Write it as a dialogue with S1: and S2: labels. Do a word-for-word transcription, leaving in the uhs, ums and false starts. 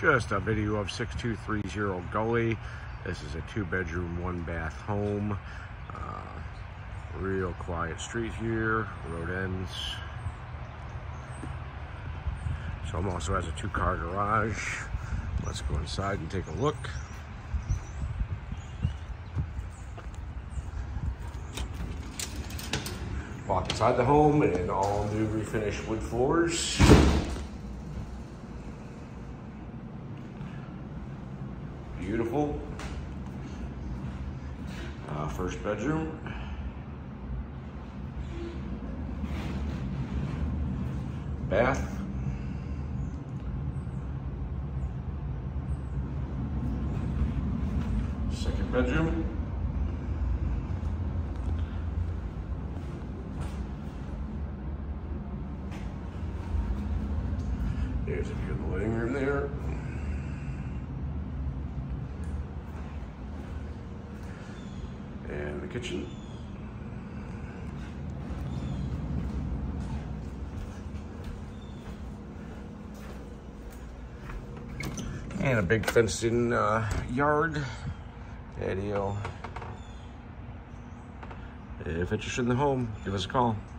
S1: Just a video of six two three zero Gulley. This is a two bedroom, one bath home. Uh, real quiet street here, road ends. This home also has a two car garage. Let's go inside and take a look. Walk inside the home and all new refinished wood floors. Beautiful. Uh, first bedroom. Bath. Second bedroom. There's a view of the living room there. And the kitchen. And a big fenced-in uh, yard, patio. If interested in the home, give us a call.